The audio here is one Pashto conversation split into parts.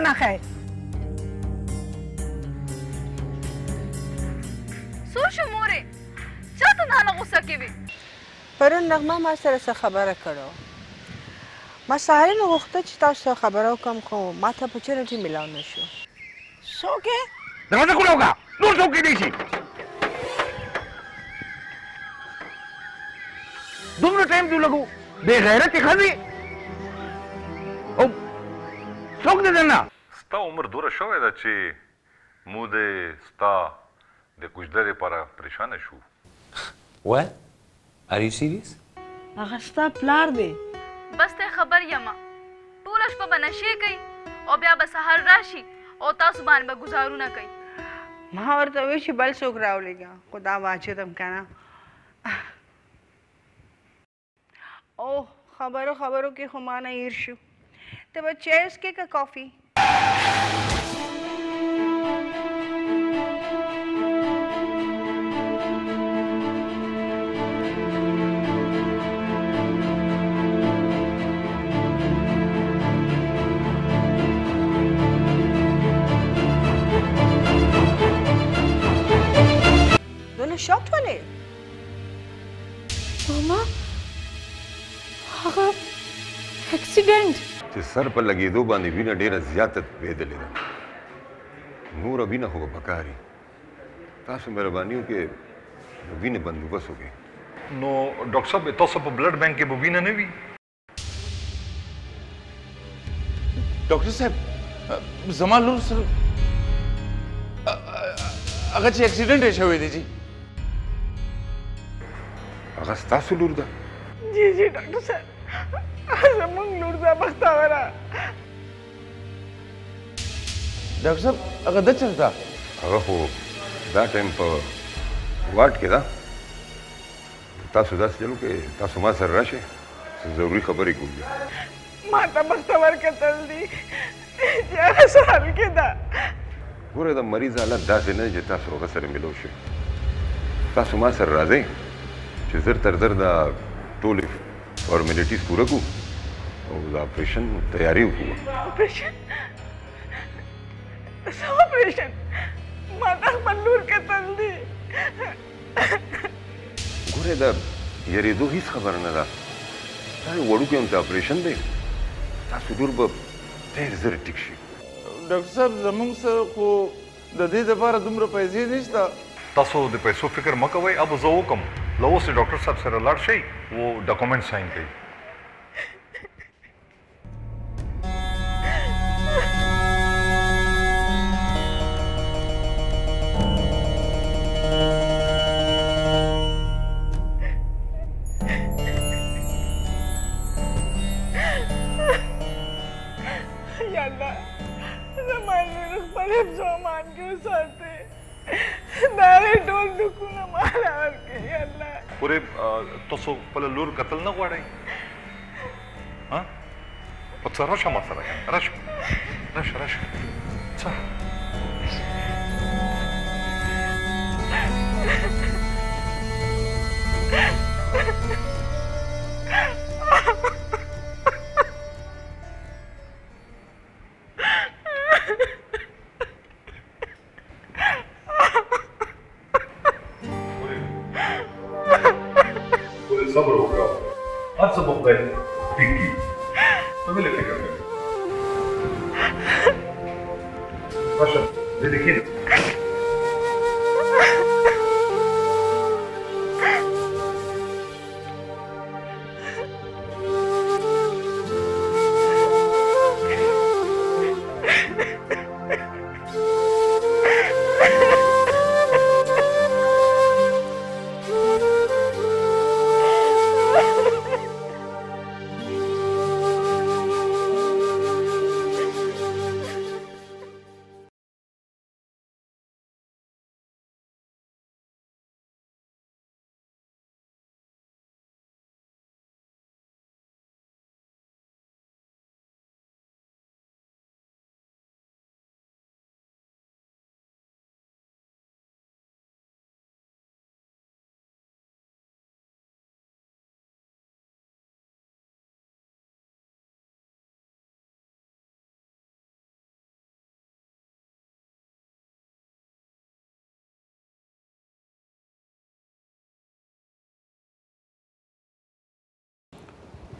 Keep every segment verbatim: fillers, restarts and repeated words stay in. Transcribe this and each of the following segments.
نه خیر سوچ مورې چاته نه غوسه کوي پرون نغمه ما سره څه خبره کړو ما سهارین غوښته چې تاسو سره خبره وکړم خو ما ته اپرچونټي میلاو نه شو څوک یې دروازه کھولا ہوگا نور څوک کېدی شي دومره ټایم دې لګو بې غیرتې ښځې او څوک دې دننه ستا عمر دوره شوی ده چې موږ د ستا د کوژدې لپاره پریشانه شو What? Are you serious? هغه ستا پلار دی بس ته خبر یما ټوله شپه به نشې کوي او بیا به سهار راشي او تاسو باندې به ګزارونه کوي ما ورته وویل چې بل څوک راولېږه خو دا واجدم که نه اوه خبرو خبرو کې خو ما نه هیر شو ته به چای وڅښې که کافي شاٹ ولې ماما هغه اکسیډنټ چې سر په لګېدو باندې وینه ډېره زیاته بهېدلې ده نوره وینه خو به پکاري تاسو مهرباني وکړئ د وینې بندوبست وکړئ نو ډاکټر صاحب تاسو په بلډ بینک کې به وینه نه وي ډاکټر صاحب زما لور سره هغه چې اکسیډنټ یې شوی دی جی هغه ستاسو لور ده جی جی ډاکټر صاحب زموږ لور ده بختوره ډاکټر صاحب هغه ده چېرته هغه خو دا ټایم په واټ کې ده تاسو داسې چلو کې تاسو ما سره راشئ څه ضروري خبرې کوو ما ته بختور کتل دي چې هغه څه حال کې ده ګوره د مریض حالت داسې نه دی چې تاسو هغه سره ملو شئ تاسو ما سره راځئ چې زر تر زر دا ټولې فارمیلیټیز پوره کړو او د اپریشن تیاری وکړو اپریشن څه اپریشن ما ته خپل لور کتل دي ګوره د یریدو هېڅ خبره نه ده دا یو وړوکی همته اپریشن دی ستاسو لور به ډېر زر ټیک شي ډاکټر صاحب زموږ سره خو د دې دپاره دومره پیسې نشته تاسو د پیسو فکر مه کوئ अब زه وکم له اوسې ډاکټر صاحب سره لاړ شئ و ډاکومنټ ساین کوي یا الله زما لور خپل حفظ و امان کې وساتئ دا یې ټول دکونه ماله ورکړي یا الله پورې تاسو خپله لور کتل نه غواړئ ها په څه راشه ما سره راشه راشه راشه څه صبر وکړه هر څه به خدای ټیک کړي ته ولې فکر کوې راشه دې کښېنه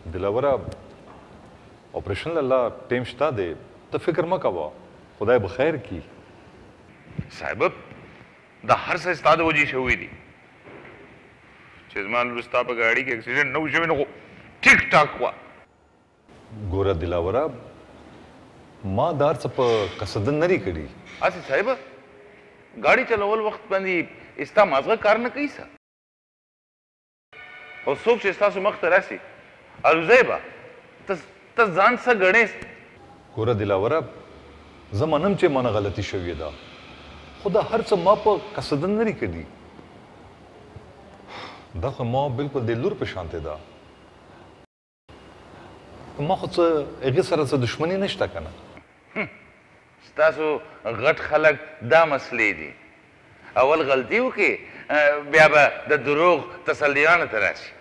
दिलावरा ऑपरेशन अल्लाह टेम शता दे तो फिक्र मत कवा खुदा बखैर की साहिब द हर से स्ताद वजी से हुई थी चेजमान रुस्ता पर गाड़ी के एक्सीडेंट नौ शे में ठीक ठाक हुआ गोरा दिलावरा मां दार सप कसदन नरी कड़ी आसी साहिब गाड़ी चलावल वक्त बंदी इस्ता माजगा कार न कई सा और सोच इस्ता सु मख्त रासी अलुजैबा तस तस जान सा गणेश गोरा दिलावरा जमानम चे माना गलती शवी दा खुदा हर च मां प कसदन नरी कड़ी दा खो मां बिल्कुल दिलूर पे शांते दा मां खुद से एगे सरा से दुश्मनी नश्ता कना स्तासो गट खलक दा मसले दी अवल गलती हो के ब्याबा द दुरोग तसलियान तराशी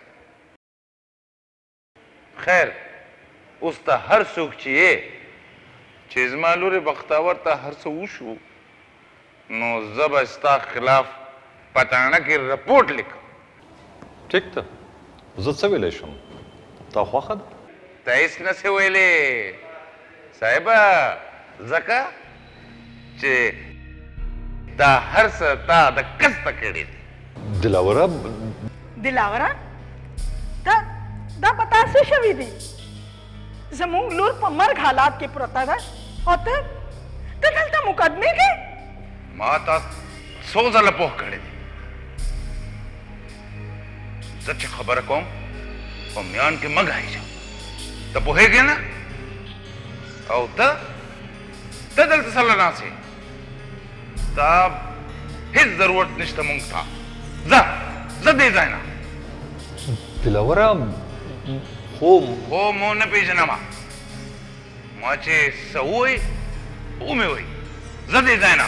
खैर उस ता हर सुख चिए चेजमालू रे बख्तावर ता हर से उशू नो जब अस्ता खिलाफ पताना की रिपोर्ट लिख ठीक था उजत से विलेशम ता ख्वाखद तैस न से वेले साहिबा जका चे ता हर से ता द कस तकेड़ी दिलावरा दिलावरा दा दा पता से शवी दी जमूंग लूर पर मर्ग हालात के पुरता था और ते ते गलता मुकदमे के माता सोजा लपोह खड़े थी सच खबर कौम और म्यान के मग आई जाओ तब बोहेगे ना और त तदल तसल्लना से तब हिज जरूरत निश्ता मुंग था जा जा दे जाना दिलावरा हो हो मो न पेजना मा माचे सवोई उमे होई जा दे जाना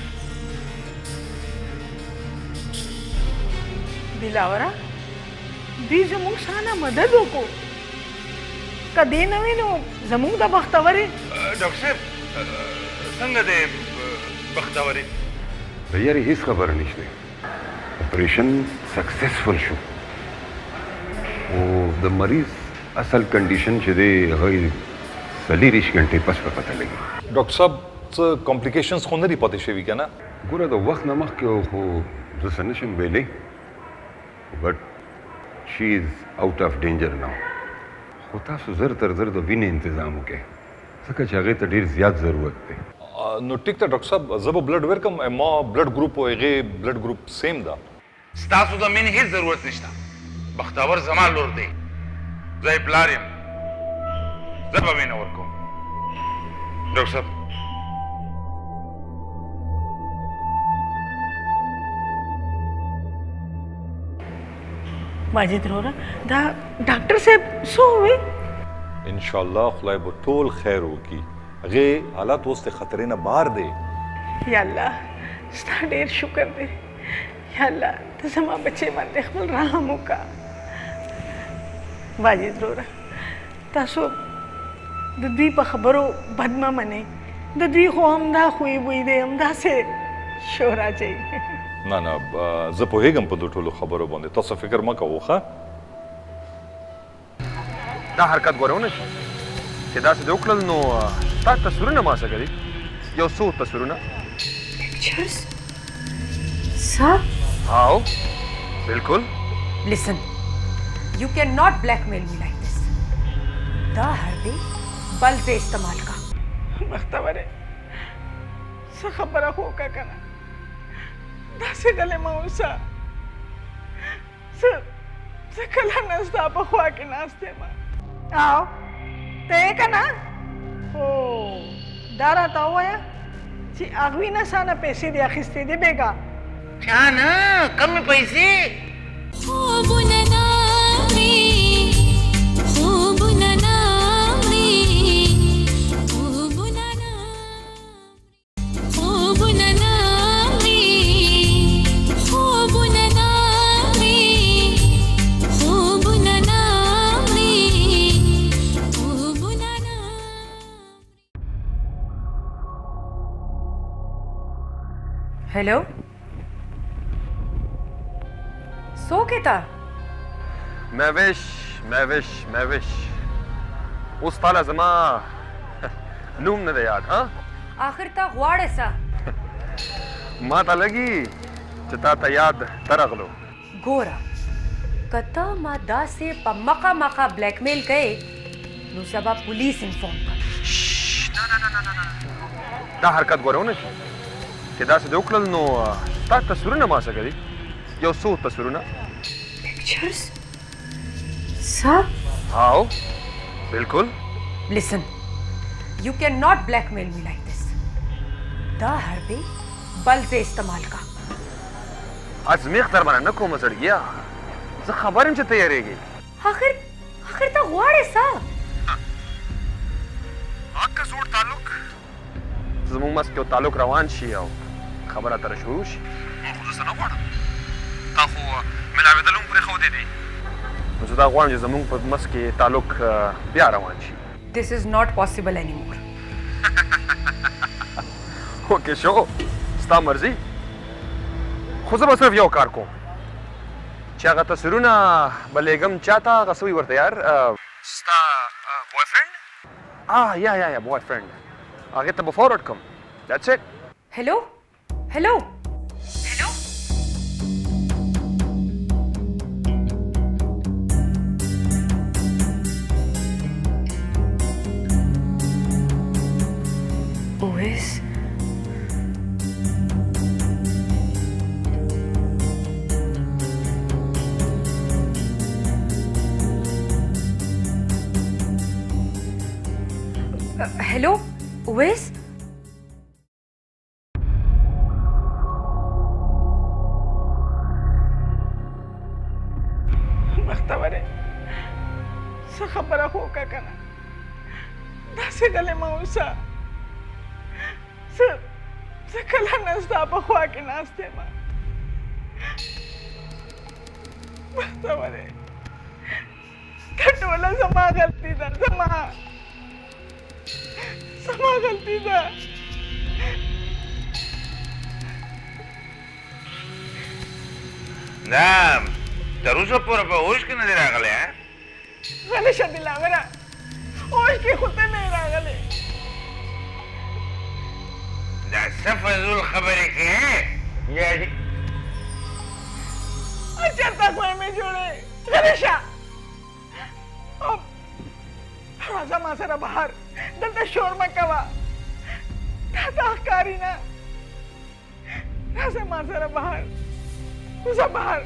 दिलावरा दी जमूंग साना मदद को कदे नवे नो जमूंग दा बख्तवर है डॉक्टर साहब संग दे बख्तवर है भैया रे हिस खबर निश्ते ऑपरेशन सक्सेसफुल शो ओ द मरीज असल कंडीशन छदे हई सली रिश घंटे पस पे पता लगी डॉक्टर साहब कॉम्प्लिकेशंस को नहीं पता शेवी क्या ना गोरा तो वक्त नमक के हो जसनशन बेले but she is out of danger now होता सो जर तर जर तो विने इंतजाम के सका चाहे तो ढेर ज्यादा जरूरत है नो ठीक था डॉक्टर साहब जब ब्लड वेलकम मा ब्लड ग्रुप होएगे ब्लड ग्रुप सेम दा स्टासु दा मिन हिज जरूरत निश्ता बख्तावर जमाल लोर दे जय प्लारियम जब अमीन और को डॉक्टर साहब माजिद रोरा दा डॉक्टर से सो हुए इंशाल्लाह खुदा बटोल खैर होगी अगे हालात वस्ते खतरे ना बाहर दे या अल्लाह स्ता ढेर शुक्र दे या अल्लाह तो समा बच्चे मन देखल रामो का माजिद रोरा तासो ददी पर खबरो बदमा मने ददी को हमदा हुई बुई दे हमदा से शोरा चाहिए ना ना ज पोहेगम په دوټولو خبرو باندې تاسو فکر ما کوو ښه دا حرکت غوړونه چې دا څه وکړل نو تا تصویرونه ما څه کړی یو څو تصویرونه Pictures? Sir? هاو بالکل Listen, you cannot blackmail me like this. Da harde बल पे इस्तेमाल का बख्तवर है सा खबर हो का कना दासे गले मौसा स स कला नस्ता बखवा के नास्ते मा आओ ते कना ओ दारा ता होया ची अगवी ना साना पैसे दे खिस्ते दे बेगा क्या ना कम पैसे खूब ननामी खूब ननामी खूब ननामी खूब ननामी खूब ननामी खूब ननामी खूब ननामी हेलो सो के था मैं विश मैं विश मैं विश اوس تعالی زما نوم نه دی یاد ها आखिर ता غواړې څه ما ته لګي چې تا ته یاد درغلو ګوره که ته ما داسې په مخه مخه بلیک میل کوې نو سبا پولیس انفارم کړم دا حرکت ګوره ونه شي چې داسې دې وکړل نو ستا تصویرونه ما څه کوي یو څو تصویرونه Pictures? Sir? هاو بالکل Listen, you cannot blackmail me like this. دا حربې بل سے استعمال کا ازمیخ در باندې نه کومه زړګیا زه خبر یم چې ته یېرېږې آخر آخر ته غواړې څه حق زوړ تعلق زموږ منځ کې یو تعلق روان شي او خبره تر شروع شي خو زه نه غواړم تا خو ملاوېدل هم پرېښودې دي نو زه دا غواړم چې زموږ په منځ کې تعلق بیا روان شي This is not possible anymore. اوکې شو ستا مرضي خو زه به صرف یو کار کوم چې هغه تصویرونه به لېږم چا ته هغه څه وي ورته یار ستا بوای فرینډ آه یا یا یا بوای فرینډ هغې ته به فارورډ کړم دیټس اټ Hello? Hello? Hello? Ois? Uh, hello? Ois? بختوره څه خبره خو وکړه که نه داسې غلې مه اوسه زه زه کله نه ستا په خوا کې ناست یم بختوره دا ټوله زما غلطي ده زما زما غلطي ده دا تر اوسه پورې په هوش کې نه دی راغلی غلی شه دلاوره هوش کې خو ته نه یې راغلی دا څه فضول خبرې کوې یا دې چېرته خوی مې جوړې غلی شه راځه ما سره بهر دلته شور مه کوه تا ته ښکاري نه راځه ما سره بهر وځه بهر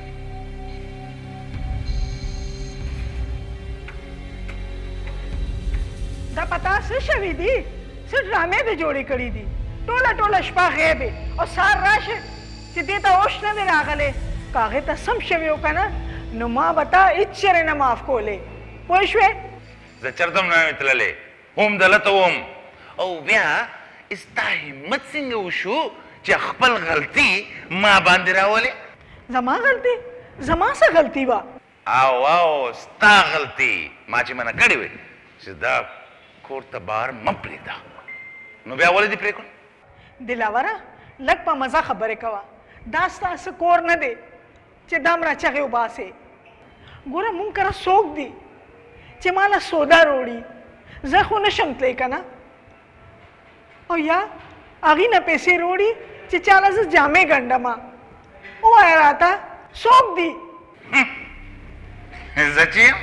دا پتا څه شوي دي څه ډرامې دې جوړې کړي دي ټوله ټوله شپه غیبې او سهار راشه چې دې ته اوش نه دی راغلی که هغې ته سم شوي و که نه نو ما به تا هېڅ چېرې نه معاف کولی پوه شوې زه چېرته هم نه یم تللی هم دلته وم او بیا ستا همت څنګه وشو چې خپل غلطي ما باندې راولې زما غلطي زما څه غلطي وه او او ستا غلطي ما چې منع کړې وې چې دا کور ته بار مه پرېږده نو بیا ولې دې پرېږدم دلاوره لږ په مزه خبرې کوه دا ستا څه کور نه دی چې دومره چغې وباسې ګوره مونږ کره څوک دي چې ما له سودا روړي زه خو نشم تلی که نه او یا هغې نه پیسې روړي چې چاله زه جامې ګنډمه ووایه راته څوک دي زه چې یم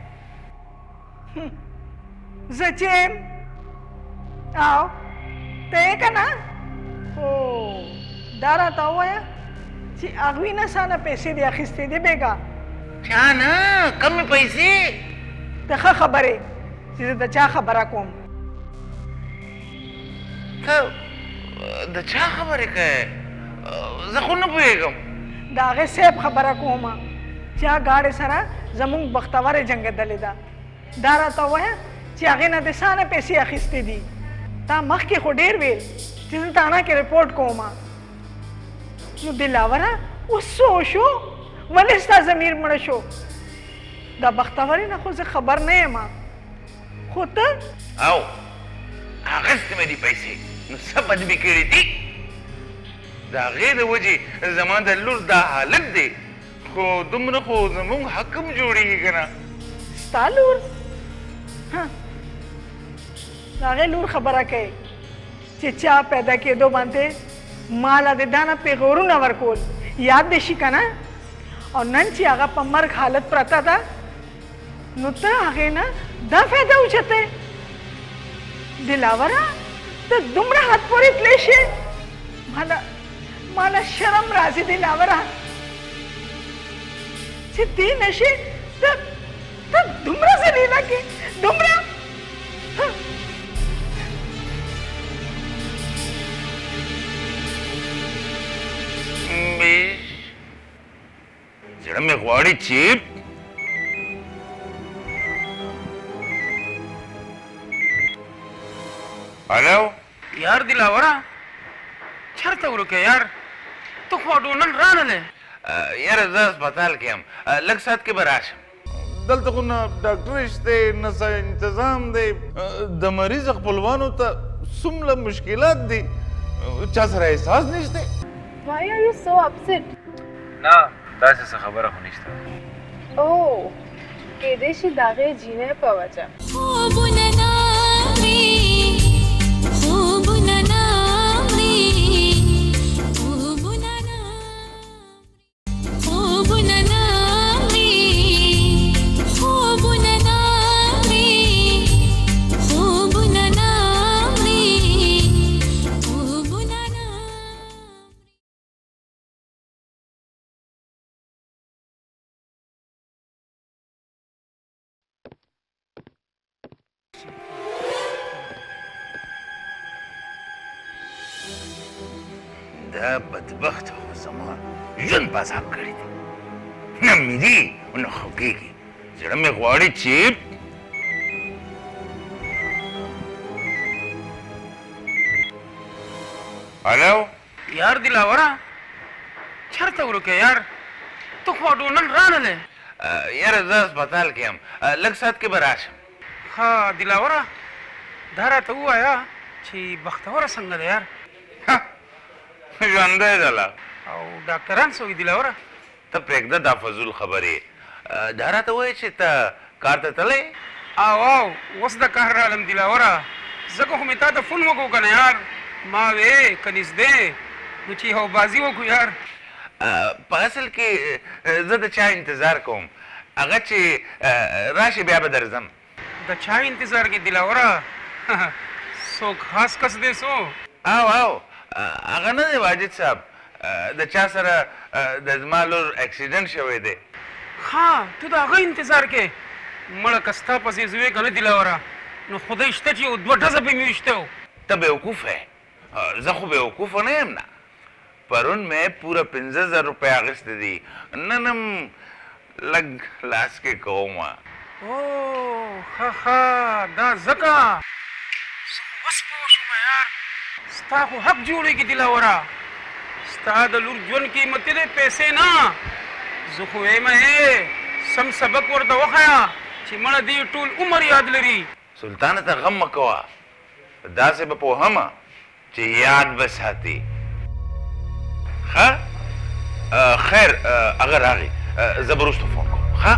زه چې یم او ته یې که نه او دا راته ووایه چې هغوی نه سانه پیسې دې اخیستې دي بېګا چا نه کمې پیسې ته ښه خبرې چې زه د چا خبره کوم ته د چا خبرې کوې زه خو نه پوهېږم د هغې صاحب خبره کومه چې هغه ګاډۍ سره زموږ بختورې جنګېدلې ده دا راته ووایه چې هغې نه دې څانه پیسې اخیستې دي تا مخکې خو ډېر ویل چې زه تانا کې رپورټ کوم نو دلاوره اوس څه وشو ولې ستا ضمیر مړه شو دا بختورې نه خو زه خبر نه یم خو ته او اخیستې مې دي پیسې نو څه بد مې کړي دي د هغې د وجې زما د لور دا حالت دی خو دومره خو زموږ حق هم جوړېږي که نه ستا لور هغې لور خبره کوي چې چا پیدا کېدو باندې ماله د دانه پیغورونه ورکول یاد دې شي که نه او نن چې هغه په مرګ حالت پرته ده نو ته هغې نه دا فایده اوچتې دلاوره ته دومره حد پورې تللی شې ماله ماله شرم راځي دلاوره چې دې نشې ته ته دومره ذلیله کې دومره زړه مې غواړي چې هلو یار دلاوره چېرته ورکې یار ته خو ډونن رانهلې یاره زه هسپتال کې یم لږ ساعت کې به راشم دلته خو نه ډاکټر شته نه څه انتظام دی د مریض خپلوانو ته څومره مشکلات دي چا سره احساس نشته Why are you so upset? نه داسې څه خبره خو نشته Oh, کېدای شي د هغې جینۍ په وجه خوبونه ناوړي خوبونه ناوړي خوبونه ناوړي خوبونه ناوړي خوبونه ناوړي خوبونه ناوړي خوبونه دا بدبخت خو زما ژوند په عذاب کړی دی نه مري او نه خوږېږي زړه مې غواړي چې هلو یار دلاوره چېرته ورکې یار ته خو ډونن رانهلې یاره زه هسپتال کې یم لږ ساعت کې به راشم ښه دلاوره دا راته ووایه چې بختوره څنګه ده یار ژوندی دله او ډاکټران څه وایي دلاوره ته پرېږده دا فضول خبرې دا راته وایي چې ته کار ته تللی او او اوس د کار رالم دلاوره ځکه خو مې تا ته فون وکړو که نه یار ما وې که نږدې نو چې یو بازي وکړو یار په اصل کې زه د چا انتظار کوم هغه چې راشي بیا به درځم د چا انتظار کې دلاوره څوک خاص کس دی څو او او هغه نه دی واجد صاحب د چا سره د زما لور اکسیډنټ شوی دی ها ته د هغه انتظار کې مړه که ستا پسې زه وې که نه دلاوره نو خدای شته چې یو دوه ډزه به مې ویشته و ته بیوقوف یې زه خو بیوقوفه نه یم نه پرون مې پوره پنځه زره روپۍ اخیستې دي نن هم لږ لاس کې کوم او ښه ښه دا ځکه زه خو اوس پوه شوم یار ستا خو حق جوړېږي دلاوره ستا د لور ژوند قیمتي دی پیسې نه زه خو وایم سم سبق ورته وښیه چې مړه دې ټول عمر یاد لري سلطانه ته غم مه کوه داسې به پوهمه چې یاد به ساتي ښه خیر هغه راغی زه به وروسته فون کوم ښه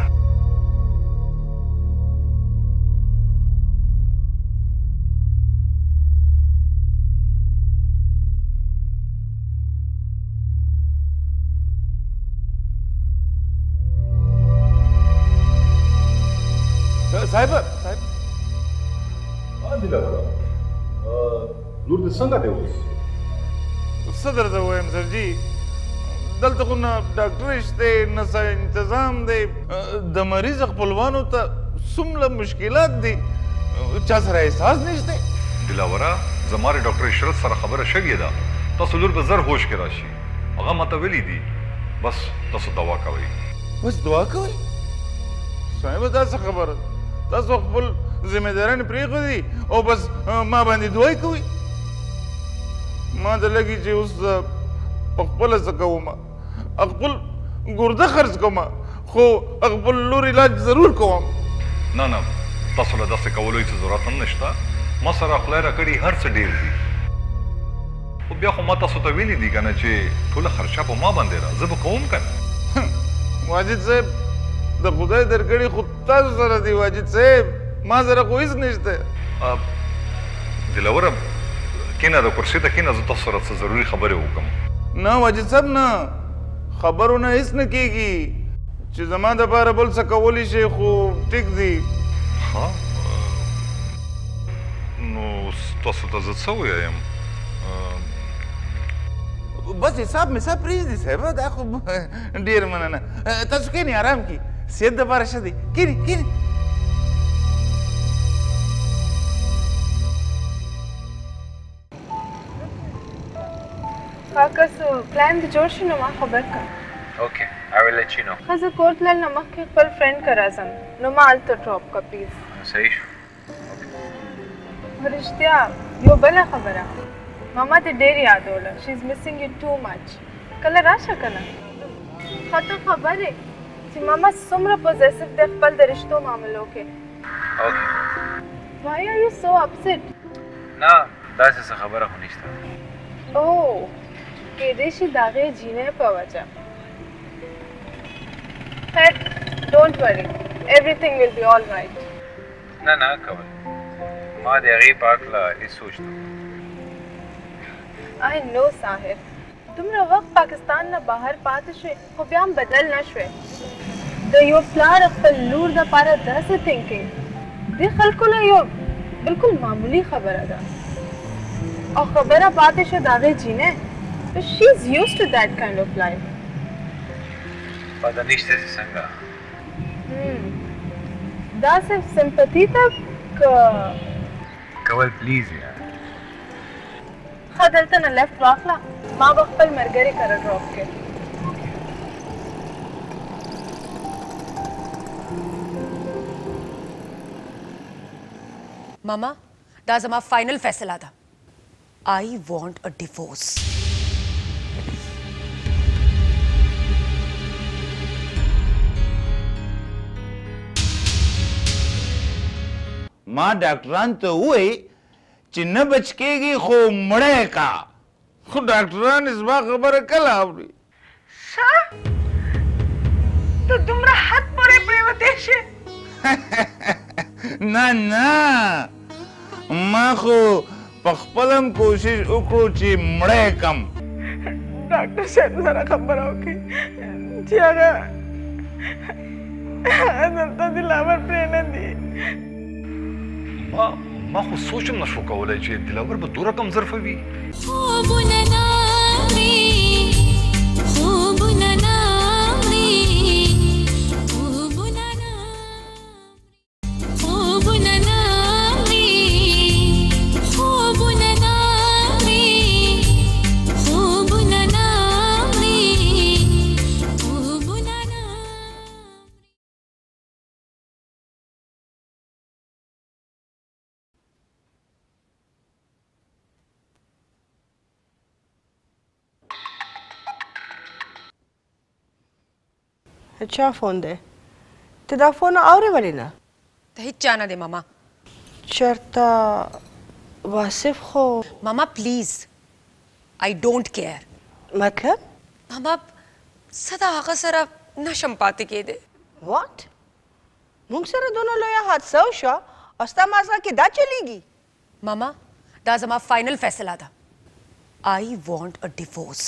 صاحب صاحب دلاوره لور دې څنګه دی اوس څه درته ووایم سرجي دلته خو نه ډاکټر شته نه څه انتظام دی د مریض خپلوانو ته څومره مشکلات دي چا سره احساس نشته دلاوره زما د ډاکټر اشرت سره خبره شوې ده تاسو لور به زر هوش کې راشي هغه ماته ویلي دي بس تاسو دوا کوئ بس دعا کوئ صاحب دا څه خبره تاسو خپل ذمہ داران پرېښودي او بس ما باندې دعای کوئ ما ته لګي چې اوس په خپله څه کوم خپل ګرده خرڅ کوم خو خپل لور علاج ضرور کوم نه نه تاسو له داسې کولو هېڅ ضرورت هم نشته ما سره خدای راکړي هر څه ډېر دي خو بیا خو ما تاسو ته ویلي دي که نه چې ټوله خرچه په ما باندې ده زه به کوم که نه واجد صاحب د خدای درکړي خو تاسو سره دی واجد صاحب ما سره خو هېڅ نشته دلوره کینه د کرسي ته کینه زه تاسو سره څه ضروري خبرې وکړم. نه واجد صاحب نه، خبرونه هېڅ نه کېږي چې زما دپاره بل څه کولی شي، خو ټیک دی. ها نو تاسو ته زه څه ووایم؟ بس حساب مثاب پرېږدي صاحب، دا خو ډېر مننه. تاسو کښېنئ ارام کړئ، صحت دپاره ښه دی. کښېنئ کښېنئ. کاکا سو پلان د جوړ شي نو ما خبر کړه. اوکې I will let you know. ښځه کور تلل نه مخکې خپل فرینډ کره راځم نو ما هلته ډراپ کړه پلیز. صحیح شو. رښتیا یو بله خبره، ماما ته ډېر یادوله. شي از مسینګ یو ټو مچ. کله راشه که نه. ښه ته خبر یې چې ماما څومره پوزیسیو دی خپل د رشتو معاملو کې. اوکې. Why are you so upset? نه داسې څه خبره خو نشته. اوه کېدای شي د هغې جینۍ په وجه. خیر ډونټ وري، everything will be all right. نه نه کول ما د هغې په هکله هېڅ سوچ نه. I know ساحر، دومره وخت پاکستان نه بهر پاتې شوې خو بیا هم بدل نه شوې. د یو پلار خپل لور دپاره داسې تھینکینګ دې خلکو له یو بلکل معمولي خبره ده. او خبره پاتې شوه د هغې جینۍ. She is used to that kind of life. پته نشته چې څنګه. دا صرف سمپتي ته که کول پلیز یار. ښه دلته نه لیفټ واخله، ما به خپل ملګري کره ډراپ کړې. मामा دا زما final फैसला था. I want a divorce. ما ډاکټران ته ووایي چې نه بچ کېږي خو مړی کا، خو ډاکټران زما خبره کله اوري؟ څه ته دومره حد پورې پرېوتی شې؟ نه نه ما خو په خپل هم کوشش وکړو چې مړی کم. ډاکټر صاحب سره خبره وکړئ چې هغه دلته دلاور پرې نه دی. ما ما خو سوچ هم نشو کولی چې دلاور به دومره کم ظرفه وي. خوبونه ناوړي خوبونه ناوړي خوبونه ناوړي خوبونه ناوړي خوبونه ناوړي خوبونه ناوړي خوبونه چا فون دی؟ ته دا فون اورې ولې نه؟ ته هیڅ چا نه دی ماما. چېرته واصف خو ماما پلیز I don't care. مطلب؟ ماما څه د هغه سره نشم پاتې کېدی. واټ؟ موږ سره دونه لویه حادثه وشوه او ستا مازغه کې دا چلیږي؟ ماما دا زما final फैसला था. I want a divorce.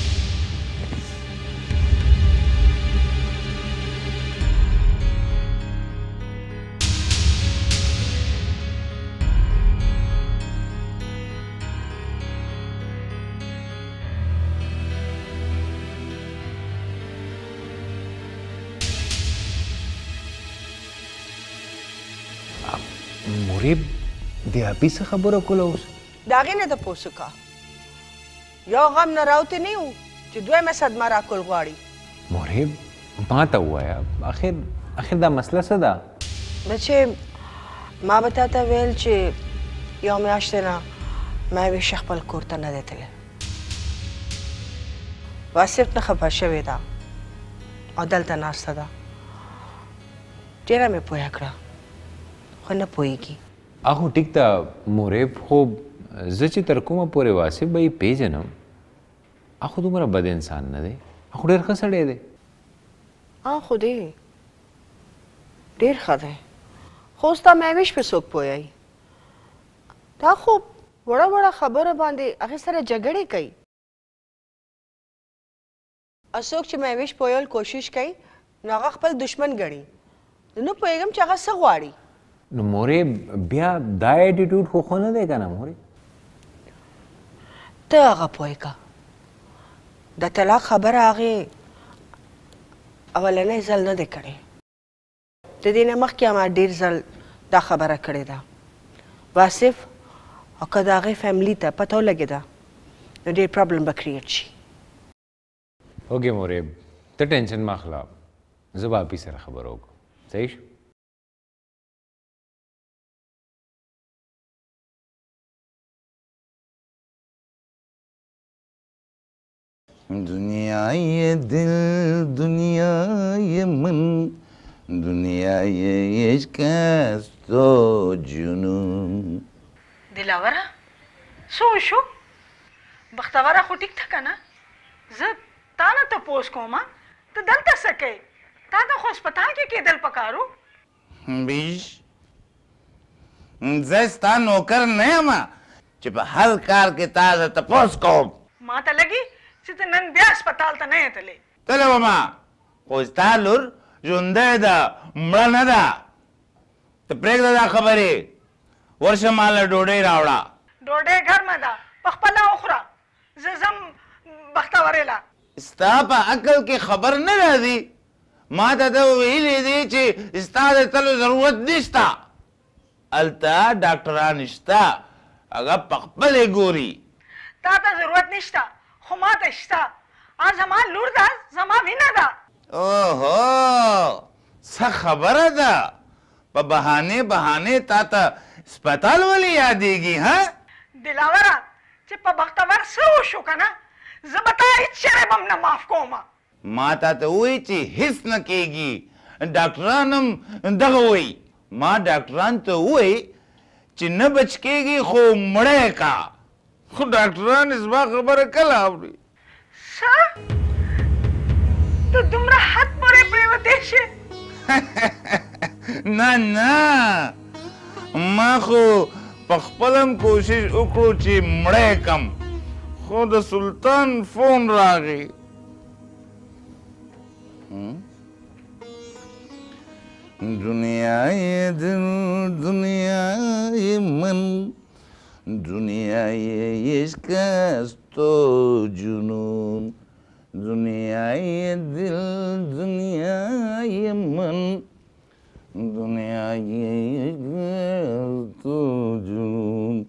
مریب د اپي څه خبره کوله اوس؟ د هغې نه تپوس وکړه. یو غم نه راوتی نه یو چې دویمه صدمه راکول غواړي. مریب ما ته ووایه اخر اخر دا مسله څه ده؟ بچې ما به تا ته ویل چې یو میاشتې نه ما همیشه خپل کور ته نه دی تللی. واصف نه خفه شوې ده او دلته ناسته ده. ډېره مې پوهه کړه خو نه پوهېږي. هغه ټیک ده مریب، خو زه چې تر کومه پورې واصف به یې پېژنم هغه دومره بد انسان نه دی. هغه ډېر ښه سړی دی. ها خو دی ډېر ښه دی، خو اوس تا مهوش پې څوک پوهیږي. دا خو وړه وړه خبره باندې هغې سره جګړې کوي او څوک چې مهویش پویول کوشش کوي نو هغه خپل دشمن ګڼي نه پوهېږم چې هغه څه غواړي نو مورې بیا دا ایټیټیوډ خو خو نه دی که نه مورې ته هغه پوه که د طلاق خبره هغې اولنی ځل نه دی کړی د دې نه مخکې ما ډېر ځل دا خبره کړې ده واصف او که د هغې فیملي ته پته ولګېده نو ډېر پرابلم به کریټ شي اوکې مورې ته ټینشن مه اخله زه به اپي سره خبره وکړم صحیح شو دنیای دل دنیای من دنیای عشق است و جنون دلاوره څه وشو بختوره خو ټیک ته که نه زه تا نه تپوس کوم ته دلته څه کوې تا ته خو هسپتال کې کېدل پکارو بیش زه ستا نوکر نه یم چې په هر کار کې تا زه تپوس کوم ما ته لګي چې ته نن بیا هسپتال ته نه یې تللی تللی ومه خو ستا لور ژوندی ده مړه نه ده ته پرېږده دا خبرې ورشه ماله ډوډۍ راوړه ډوډۍ ګرمه ده په خپله وخوره زه ځم بختورې له ستا په عقل کې خبر نه راځي ما ته ته ویلي دي چې ستا د تلو ضرورت نشته هلته ډاکټران شته هغه په خپلې ګوري تا ته ضرورت نشته خو ما ته شته هغه زما لور ده زما وینه ده اوهو څه خبره ده په بهانې بهانې تا ته سپتال ولې یادېږي ها دلاوره چې په بختور څه وشو که نه زه به تا هېڅ شی به م نه معاف کومه ما تا ته وایي چې هېڅ نه کېږي ډاکټران هم دغه وایي ما ډاکټران ته ووایي چې نه بچ کېږي خو مړی کا خو ډاکټران زما خبره کله اوري څه ته دومره حد پورې پرېوتی شې نه نه ما خو په خپل هم کوشش وکړو چې مړی کم خو د سلطان فون راغی دنیای دل دنیای من دنیای عشق است و جنون دنیای دل دنیای من دنیای عشق است و جنون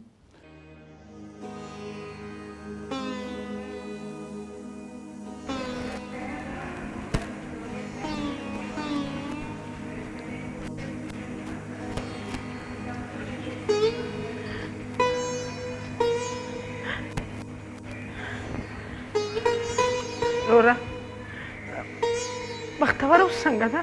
رورا بختور اوس څنګه ده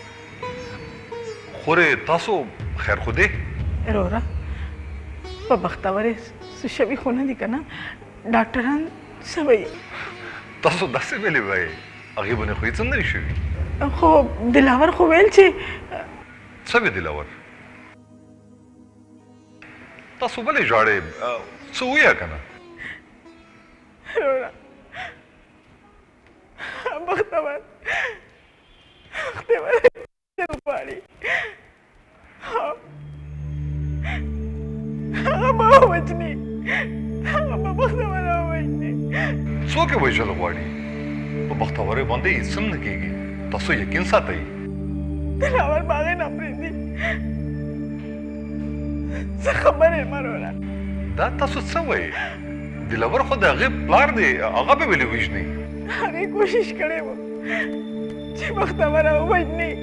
خورې تاسو خیر خو دی رورا په بختورې څه شوي خو نه دي که نه ډاکټران څه وایي تاسو داسې ویلې وایي هغې باندې خو هېڅ هم نه دي شوي خو دلاور خو ویل چې څه وی دلاور تاسو ولې ژاړئ څه ووایه که نه رورا بختور بختور غواړي هغه به ووجني هغه به بختور ووجني څوک یې وژل غواړي په بختورۍ باندې هېڅ هم نه کېږي تاسو یقین ساتئ دلاور به هغې نه پرېږدي څه خبرې یم رورا دا تاسو څه وایي دلاور خو د هغې پلار دی هغه به ولې وژني هغې کوشش کړی و چې بختوره ووژني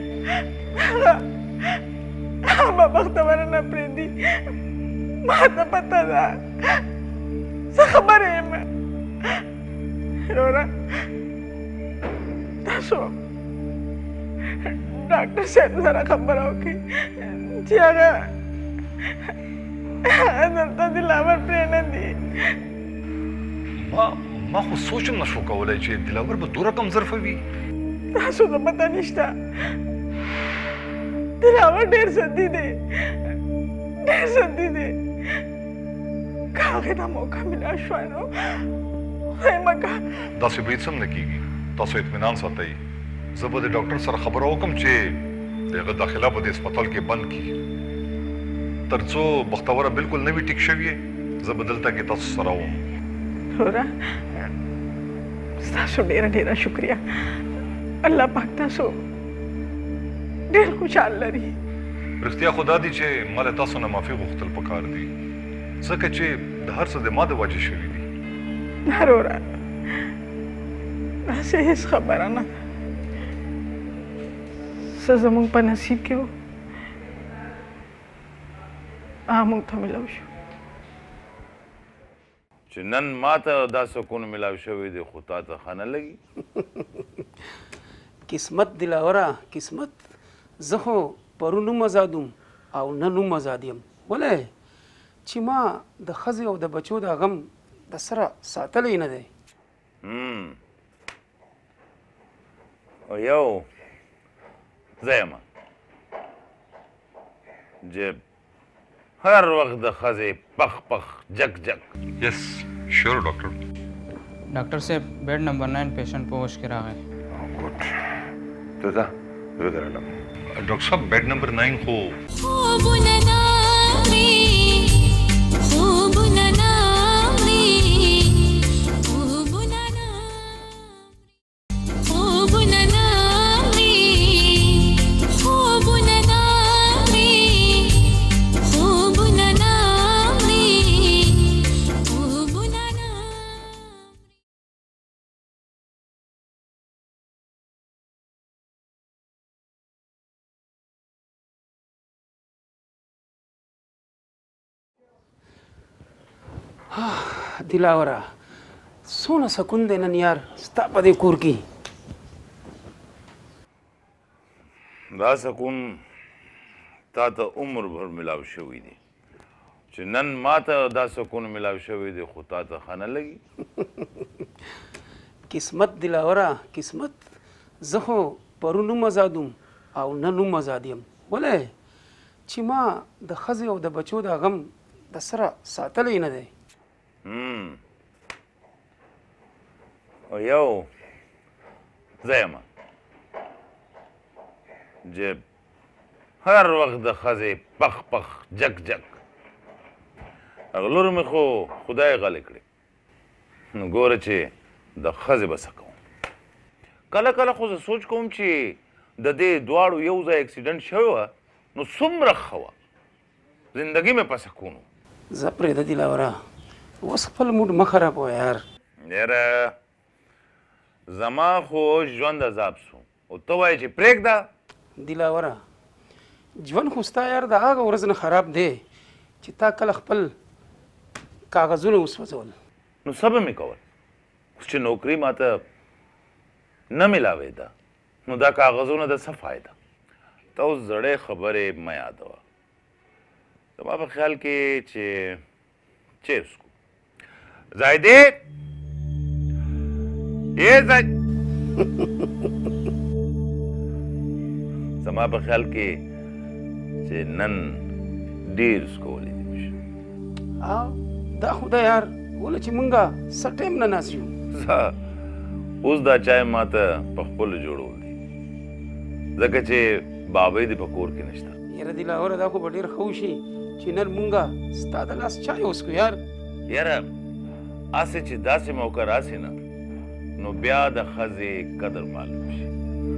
هغه به بختوره نه پرېږدي ما ته پته ده څه خبرې یم رورا تاسو ډاکټر صاحب سره خبره وکړئ چې هغه هغه دلته دلاور پرې نه دي ما ما خو سوچ هم نشو کولی چې دلاور به دومره کم ظرفوي تاسو ته پته نشته دلاور ډېر سدي دی ډېر سدي دی هغې ته موقع میلا شوه نو خدای مه کوه داسې برید څه نه کېږي تاسو اطمینان ساتئ زه به د ډاکټر سره خبره وکړم چې د هغه داخله په دې هسپتال کې بند کړي تر څو بختوره بالکل نه وي ټیک شوې زه به دلته کې تاسو سره وم وروره ستاسو ډېره ډېره شکریه الله پاک تاسو ډېر خوشحال لري رښتیا خو دا دي چې ما له تاسو نه معافي غوښتل پکار دي ځکه چې د هر څه د ما د وجې شوي دي نه وروره داسې هېڅ خبره نه ده څه زموږ په نصیب کې و هغه موږ ته میلاو شو چې نن ماته دا سکون میلاو شوی دی خو تا ته ښه نه لګي قسمت دلاوره قسمت زه خو پرون هم ازاد وم او نن هم ازاد یم ولې چې ما د ښځې او د بچو دا غم د سره ساتلی نه دی او یو زه یم چې هر وخت د ښځې پخ پخ جک جک یس شور ډاکټر ډاکټر صاحب بیډ نمبر ناین پیشنټ په ہوش کې راغی ګډ ته ځه زه درالم ډاکټر صاحب بیډ نمبر ناین خو خوبونه ناوړي خوبونه ناوړي خوبونه ناوړي خوبونه ناوړي خوبونه ناوړي خوبونه ناوړي خوبونه دلاوره څونه سکون دی نن یار ستا په دې کور کې دا سکون تا ته عمر بھر ملاو شوی دی چې نن ما ته دا سکون ملاو شوی دی خو تا ته ښه نه لګي قسمت دلاوره قسمت زه خو پرون هم ازاد وم او نن هم ازاد یم ولې چې ما د ښځې او د بچو دا غم د سره ساتلی نه دی او یو زه یم چې هر وخت د ښځې پخ پخ جک جک هغه لور مې خو خدای غلی کړې نو ګوره چې د ښځې به څه کوم کله کله خو زه سوچ کوم چې د دې دواړو یو ځای اکسیډنټ شوی وه نو څومره ښه وه زندګي مې په سکون و زه پرېږده دلاوره اوس خپل موډ مه خرابوه یار یاره زما خو ژوند عذاب سو او ته وایې چې پرېږده دلاوره ژوند خو ستا یار د هغه ورځ نه خراب دی چې تا کله خپل کاغذونه وسوځول نو څه به مې کول اوس چې نوکري ماته نه میلاوېده نو دا کاغذونه د څه فایده ته اوس زړې خبرې مه یادوه زما په خیال کې چې چیرس کو زایدې یې زای زما په خیال کې چې نن ډېر څکولی دې وشي دا خو ده یار ولې چې مونږه څه ټایم نه ناست یو اوس دا چای ماته په خپلو جوړول دي ځکه چې بابۍ دې په کور کې نشته یاره دلاوره دا خو به ډېر ښه وشي چې نن مونږه ستا د لاس چای وڅښو یار یاره هسې چې داسې موقع راسي نه نو بیا د ښځې قدر معلوم شي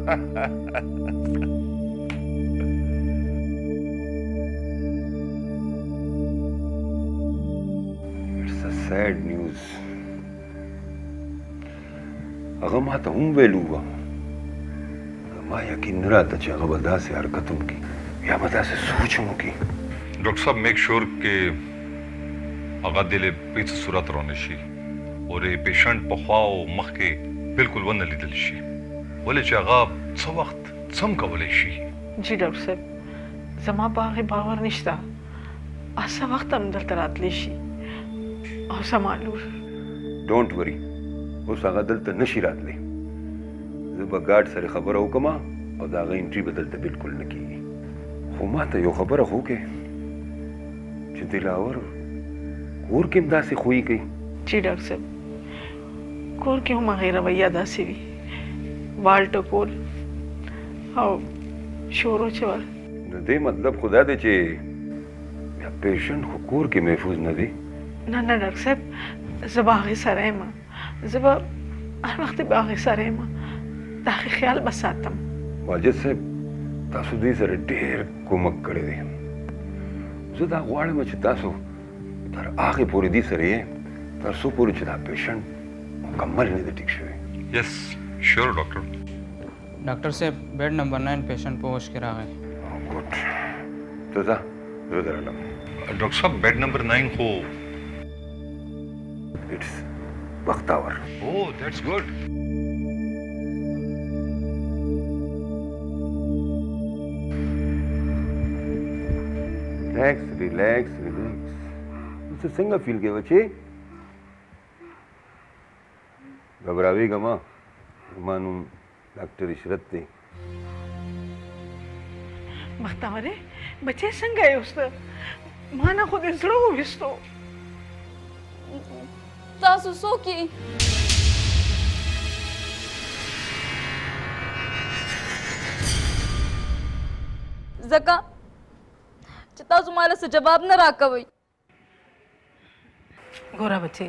It's a sad news. هغه ما ته هم ویلو وه ما یقین نه راته چې هغه به داسې حرکت هم کړي یا به داسې سوچ هم وکړي ډاکټر صاحب میک شور کې هغه دې له هېڅ صورت رانه شي او د پیشنټ په خوا او مخ کې بالکل ونه لیدل شي ولې چې هغه څه وخت څه هم کولی شي جی ډاکټر صاحب زما په هغې باور نشته څه وخت هم دلته راتلی شي او زما لور ډونټ وري اوس هغه دلته نشي راتلی زه به ګارډ سره خبره وکړم او د هغه انټري به دلته بالکل نه کېږي خو ما ته یو خبره خو وکړې چې دلاور کور کې هم داسې خوی کوي؟ جی ډاکټر صاحب کور کې هم هغې رویه داسې وي وال ټکول او شور اچول. د دې مطلب خو دا دی چې بیا پیشنټ خو کور کې محفوظ نه دی. نه نه ډاکټر صاحب زه به هغې سره یم زه به هر وخت به هغې سره یم د هغې خیال به ساتم. واجد صاحب تاسو دې سره ډېر کومک کړی دی. زه دا غواړم چې تاسو تر هغې پورې دې سره یې تر څو پورې چې دا پیشنټ مکمل نه دی ټیک شوی. یس شور ډاکټر. Doctor साहब bed number nine patient पे होश के रहा है. गुड तो जा जो जरा लम डॉक्टर साहब बेड नंबर नाइन को इट्स बख्तावर. Oh that's good. Relax relax relax. इसे څنګه फील کې बच्चे? घबरावेगा मां मानूं डॉक्टर इशरत थे. बख्तावरे बच्चे څنګه یې اوس ما نه خو دې زړه وویستو. تاسو څوک یې؟ ځکه چې تاسو ماله څه جواب نه راکوئ. ګوره بچې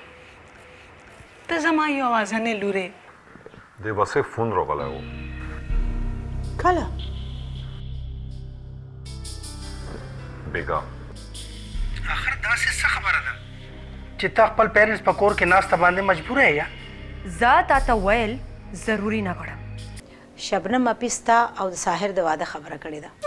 ته زما یوازینۍ لور یې. دې واسه فون راغلی و. کله؟ بیګا اخر داسې څه خبره ده چې تا خپل پیرنټس په کور کې ناسته باندې مجبوره یې یا زه تا ته ویل ضروري نه ګڼم. شبنم اپیستا او د ساحر د واده خبره کړې ده.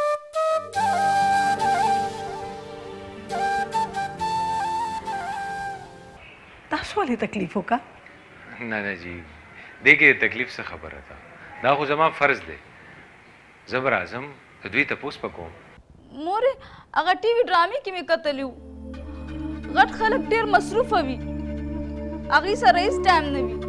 تاسو ولې تکلیف وکړه؟ نه نه جی دیکھیے تکلیف سے خبر تھا دا خو زما فرض دی. زه به راځم د دوی تپوس به کوم. مورې هغه ټي وي ډرامې کې مې کتلي وو غټ خلک ډېر مصروفه وي هغې سره هېڅ ټایم نه وي.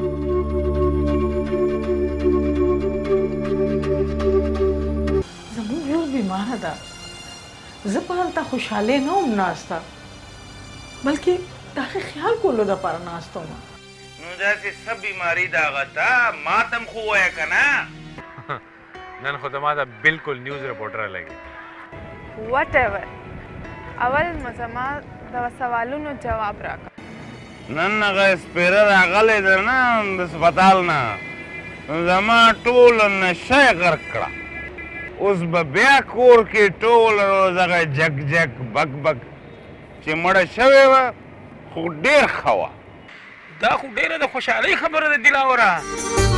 زموږ لور بیماره ده زه په هلته خوشحالۍ نه وم ناسته بلکې د هغې خیال کولو دپاره ناسته وم. نو داسې څه بیماري ده هغه ته ما ته هم خو ووایه که نه. نن خو زما ته بالکل نیوز رپورټره لګي. وات ایور اول زما د سوالونو جواب راکړه. نن هغه سپېره راغلی ده نه د هسپتال نه زما ټوله نشه یې غرق کړه. اوس به بیا کور کې ټوله روز هغه جګ جګ بک بک چې مړه شوې وه خو ډېر ښه وه. دا خو ډېره د خوشحالۍ خبره ده دلاوره.